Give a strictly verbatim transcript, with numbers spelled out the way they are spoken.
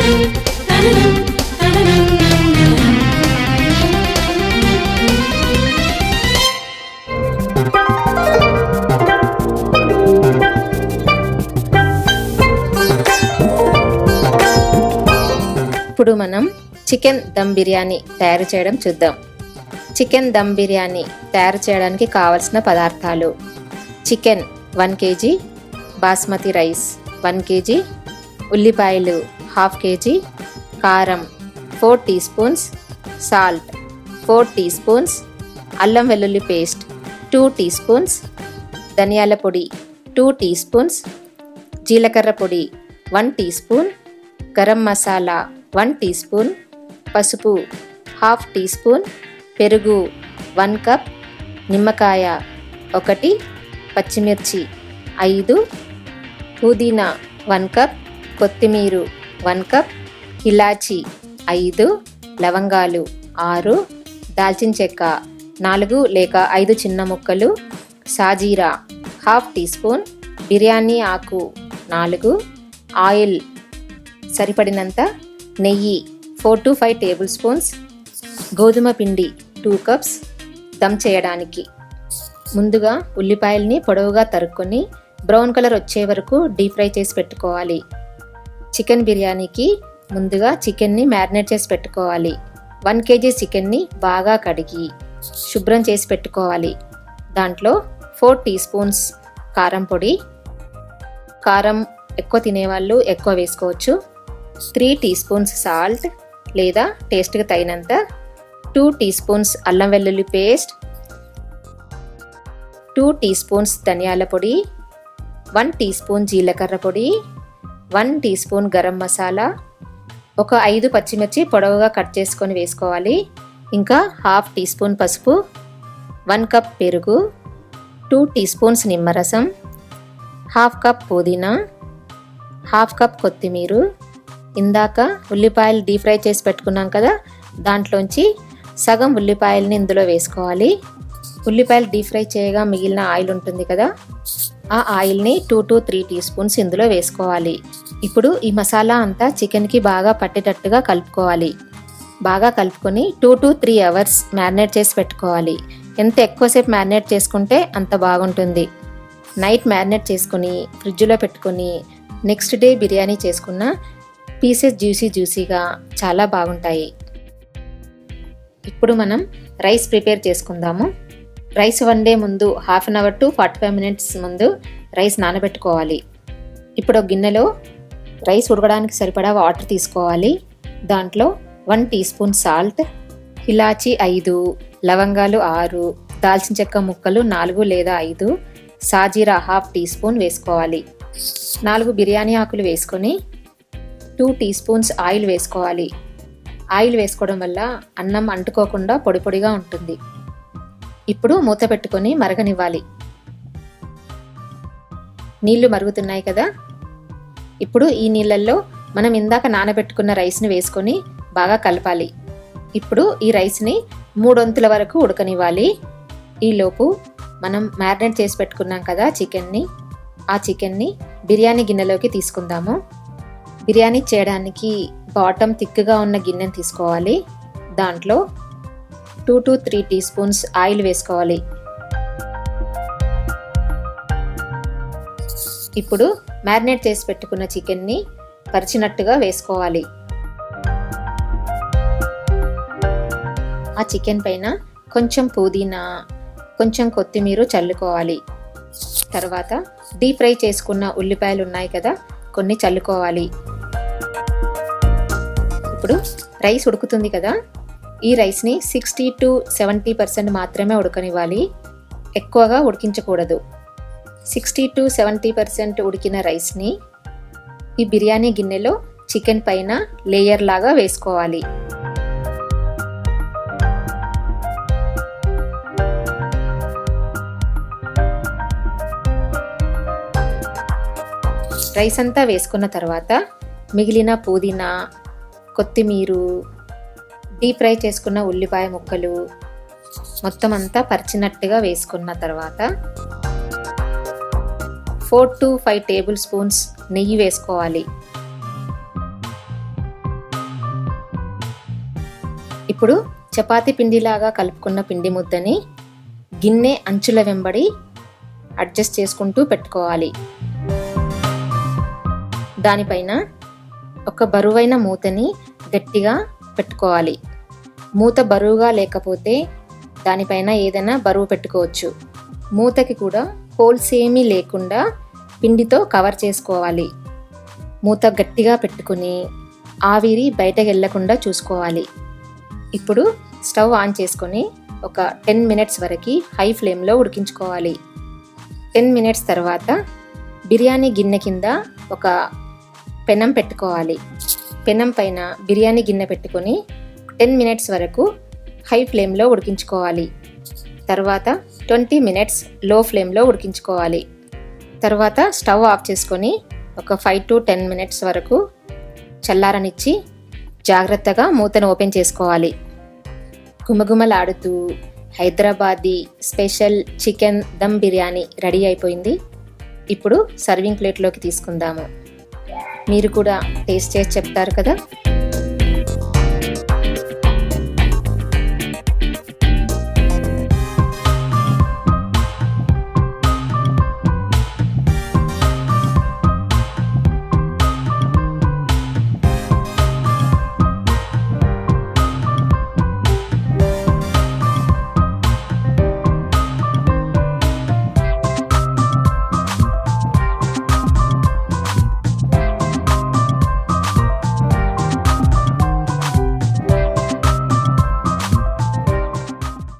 ఇప్పుడు మనం చికెన్ దమ్ బిర్యానీ తయారు చేయడం చూద్దాం. చికెన్ దమ్ బిర్యానీ తయారు చేయడానికి కావలసిన పదార్థాలు: chicken one KG, basmati rice one KG, ఉల్లిపాయలు హాఫ్ కేజీ, కారం four teaspoons, salt four teaspoons, అల్లం వెల్లుల్లి పేస్ట్ టూ టీ స్పూన్స్, ధనియాల పొడి టూ టీ స్పూన్స్, జీలకర్ర పొడి one teaspoon, garam masala one teaspoon, పసుపు హాఫ్ టీ స్పూన్, పెరుగు వన్ కప్, నిమ్మకాయ ఒకటి, పచ్చిమిర్చి ఐదు, పుదీనా వన్ కప్, కొత్తిమీర వన్ కప్, ఇలాచి ఐదు, లవంగాలు ఆరు, దాల్చిన చెక్క నాలుగు లేక ఐదు చిన్న ముక్కలు, సాజీరా హాఫ్ టీ స్పూన్, బిర్యానీ ఆకు నాలుగు, ఆయిల్ సరిపడినంత, నెయ్యి four to five tablespoons, గోధుమ పిండి టూ కప్స్. దమ్ చేయడానికి ముందుగా ఉల్లిపాయల్ని పొడవుగా తరుక్కొని బ్రౌన్ కలర్ వచ్చే వరకు డీప్ ఫ్రై చేసి పెట్టుకోవాలి. చికెన్ బిర్యానీకి ముందుగా చికెన్ని మ్యారినేట్ చేసి పెట్టుకోవాలి. వన్ కేజీ చికెన్ని బాగా కడిగి శుభ్రం చేసి పెట్టుకోవాలి. దాంట్లో ఫోర్ టీ స్పూన్స్ కారం పొడి, కారం ఎక్కువ తినేవాళ్ళు ఎక్కువ వేసుకోవచ్చు, త్రీ టీ స్పూన్స్ సాల్ట్ లేదా టేస్ట్కి తగినంత, టూ టీ స్పూన్స్ అల్లం వెల్లుల్లి పేస్ట్, టూ టీ స్పూన్స్ ధనియాల పొడి, వన్ టీ స్పూన్ జీలకర్ర పొడి, one teaspoon garam masala, ఒక ఐదు పచ్చిమిర్చి పొడవుగా కట్ చేసుకొని వేసుకోవాలి. ఇంకా హాఫ్ టీ స్పూన్ పసుపు, వన్ కప్ పెరుగు, టూ టీ స్పూన్స్ నిమ్మరసం, హాఫ్ కప్ పుదీనా, హాఫ్ కప్ కొత్తిమీర. ఇందాక ఉల్లిపాయలు డీప్ ఫ్రై చేసి పెట్టుకున్నాం కదా, దాంట్లోంచి సగం ఉల్లిపాయలని ఇందులో వేసుకోవాలి. ఉల్లిపాయలు డీప్ ఫ్రై చేయగా మిగిలిన ఆయిల్ ఉంటుంది కదా, ఆ ఆయిల్ని two to three teaspoons ఇందులో వేసుకోవాలి. ఇప్పుడు ఈ మసాలా అంతా చికెన్కి బాగా పట్టేటట్టుగా కలుపుకోవాలి. బాగా కలుపుకొని two to three hours marinate చేసి పెట్టుకోవాలి. ఎంత ఎక్కువసేపు మ్యారినేట్ చేసుకుంటే అంత బాగుంటుంది. నైట్ మ్యారినేట్ చేసుకొని ఫ్రిడ్జ్లో పెట్టుకొని నెక్స్ట్ డే బిర్యానీ చేసుకున్న పీసెస్ జ్యూసీ జ్యూసీగా చాలా బాగుంటాయి. ఇప్పుడు మనం రైస్ ప్రిపేర్ చేసుకుందాము. రైస్ వండే ముందు half an hour to forty five minutes ముందు రైస్ నానబెట్టుకోవాలి. ఇప్పుడు ఒక గిన్నెలో రైస్ ఉడకడానికి సరిపడా వాటర్ తీసుకోవాలి. దాంట్లో వన్ టీ స్పూన్ సాల్ట్, ఇలాచి ఐదు, లవంగాలు ఆరు, దాల్చిన చెక్క ముక్కలు నాలుగు లేదా ఐదు, సాజీరా హాఫ్ టీ స్పూన్ వేసుకోవాలి. నాలుగు బిర్యానీ ఆకులు వేసుకొని టూ టీ స్పూన్స్ ఆయిల్ వేసుకోవాలి. ఆయిల్ వేసుకోవడం వల్ల అన్నం అంటుకోకుండా పొడి పొడిగా ఉంటుంది. ఇప్పుడు మూత పెట్టుకొని మరగనివ్వాలి. నీళ్లు మరుగుతున్నాయి కదా, ఇప్పుడు ఈ నీళ్ళల్లో మనం ఇందాక నానబెట్టుకున్న రైస్ని వేసుకొని బాగా కలపాలి. ఇప్పుడు ఈ రైస్ని మూడొంతుల వరకు ఉడకనివ్వాలి. ఈలోపు మనం మ్యారినేట్ చేసి పెట్టుకున్నాం కదా చికెన్ని, ఆ చికెన్ని బిర్యానీ గిన్నెలోకి తీసుకుందాము. బిర్యానీ చేయడానికి బాటమ్ థిక్గా ఉన్న గిన్నెని తీసుకోవాలి. దాంట్లో two to three teaspoons oil వేసుకోవాలి. ఇప్పుడు మ్యారినేట్ చేసి పెట్టుకున్న చికెన్ని పరిచినట్టుగా వేసుకోవాలి. ఆ చికెన్ పైన కొంచెం పుదీనా, కొంచెం కొత్తిమీర చల్లుకోవాలి. తర్వాత డీప్ ఫ్రై చేసుకున్న ఉల్లిపాయలు ఉన్నాయి కదా, కొన్ని చల్లుకోవాలి. ఇప్పుడు రైస్ ఉడుకుతుంది కదా, ఈ రైస్ని సిక్స్టీ టు సెవెంటీ పర్సెంట్ మాత్రమే ఉడకనివ్వాలి, ఎక్కువగా ఉడికించకూడదు. సిక్స్టీ టు సెవెంటీ పర్సెంట్ ఉడికిన రైస్ని ఈ బిర్యానీ గిన్నెలో చికెన్ పైన లేయర్ లాగా వేసుకోవాలి. రైస్ అంతా వేసుకున్న తర్వాత మిగిలిన పుదీనా, కొత్తిమీర, డీప్ ఫ్రై చేసుకున్న ఉల్లిపాయ ముక్కలు మొత్తం అంతా పరిచినట్టుగా వేసుకున్న తర్వాత four to five tablespoons నెయ్యి వేసుకోవాలి. ఇప్పుడు చపాతీ పిండిలాగా కలుపుకున్న పిండి ముద్దని గిన్నె అంచుల వెంబడి అడ్జస్ట్ చేసుకుంటూ పెట్టుకోవాలి. దానిపైన ఒక బరువైన మూతని గట్టిగా పెట్టుకోవాలి. మూత బరువుగా లేకపోతే దానిపైన ఏదైనా బరువు పెట్టుకోవచ్చు. మూతకి కూడా హోల్స్ ఏమీ లేకుండా పిండితో కవర్ చేసుకోవాలి. మూత గట్టిగా పెట్టుకుని ఆవిరి బయటకు వెళ్ళకుండా చూసుకోవాలి. ఇప్పుడు స్టవ్ ఆన్ చేసుకొని ఒక టెన్ మినిట్స్ వరకు హై ఫ్లేమ్లో ఉడికించుకోవాలి. టెన్ మినిట్స్ తర్వాత బిర్యానీ గిన్నె కింద ఒక పెనం పెట్టుకోవాలి. పెనం పైన బిర్యానీ గిన్నె పెట్టుకొని టెన్ మినిట్స్ వరకు హై ఫ్లేమ్లో ఉడికించుకోవాలి. తర్వాత ట్వంటీ మినిట్స్ లో ఫ్లేమ్లో ఉడికించుకోవాలి. తర్వాత స్టవ్ ఆఫ్ చేసుకొని ఒక ఫైవ్ టు టెన్ మినిట్స్ వరకు చల్లారనిచ్చి జాగ్రత్తగా మూతను ఓపెన్ చేసుకోవాలి. గుమగుమలాడుతూ Hyderabadi special chicken dum biryani ready అయిపోయింది. ఇప్పుడు సర్వింగ్ ప్లేట్లోకి తీసుకుందాము. మీరు కూడా టేస్ట్ చేసి చెప్తారు కదా.